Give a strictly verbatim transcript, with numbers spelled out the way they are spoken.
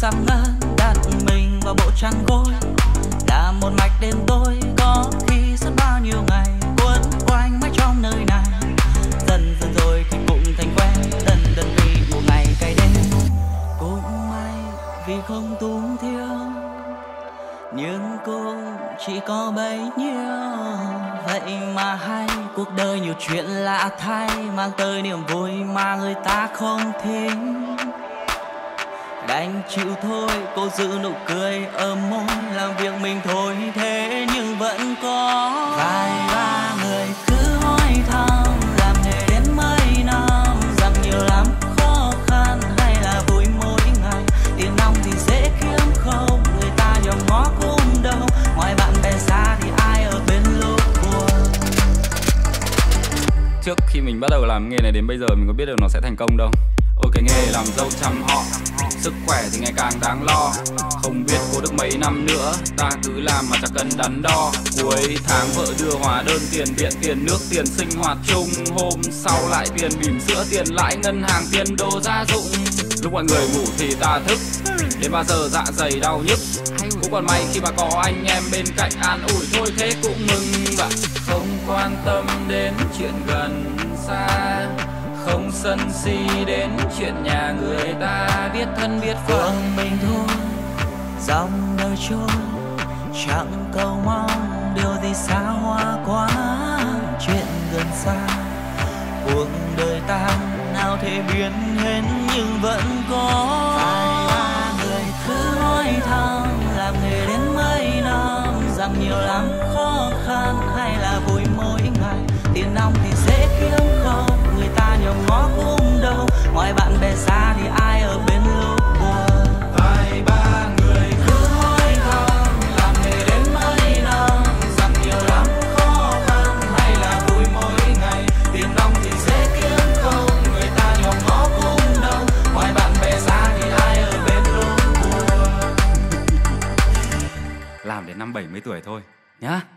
sáng ngân đặt mình vào bộ chăn gối, là một mạch đêm tối có khi suốt bao nhiêu ngày quấn quanh mãi trong nơi này. Dần dần rồi thì cũng thành quen, dần dần vì một ngày cay đêm. Cũng may vì không túng thiếu, nhưng cũng chỉ có bấy nhiêu. Vậy mà hay cuộc đời nhiều chuyện lạ thay, mang tới niềm vui mà người ta không thích. Đành chịu thôi, cô giữ nụ cười ở môi, làm việc mình thôi thế nhưng vẫn có vài ba người cứ hỏi thăm làm nghề đến mấy năm, rằng nhiều lắm khó khăn hay là vui mỗi ngày. Tiền nong thì dễ kiếm không, người ta nhòm ngó cũng đâu, ngoài bạn bè xa thì ai ở bên lúc buồn. Trước khi mình bắt đầu làm nghề này đến bây giờ mình có biết được nó sẽ thành công đâu. Ôi cái nghề làm dâu chăm họ, sức khỏe thì ngày càng đáng lo. Không biết có được mấy năm nữa, ta cứ làm mà chẳng cần đắn đo. Cuối tháng vợ đưa hóa đơn tiền điện, tiền nước, tiền sinh hoạt chung. Hôm sau lại tiền bỉm sữa, tiền lãi ngân hàng, tiền đồ gia dụng. Lúc mọi người ngủ thì ta thức, đến bao giờ dạ dày đau nhức. Cũng còn may khi mà có anh em bên cạnh an ủi thôi thế cũng mừng. Và không quan tâm đến chuyện gần xa, không sân si đến chuyện nhà người ta, biết thân biết phận mình thôi. Dòng đời trôi chẳng cầu mong điều gì xa hoa quá, chuyện gần xa cuộc đời ta nào thể biến hết nhưng vẫn có vài ba người cứ hỏi thăm làm nghề đến mấy năm, rằng nhiều lắm khó khăn hay là vui mỗi ngày. Tiền nong thì dễ kiếm không, người ta nhòm ngó cũng đâu, ngoài bạn bè xa thì ai ở bên lúc buồn. Vài ba người cứ hỏi thăm làm nghề đến mấy năm, rằng nhiều lắm khó khăn hay là vui mỗi ngày. Tiền nong thì dễ kiếm không, người ta nhòm ngó cũng đâu, ngoài bạn bè xa thì ai ở bên lúc buồn. làm đến năm bảy mươi tuổi thôi nhá.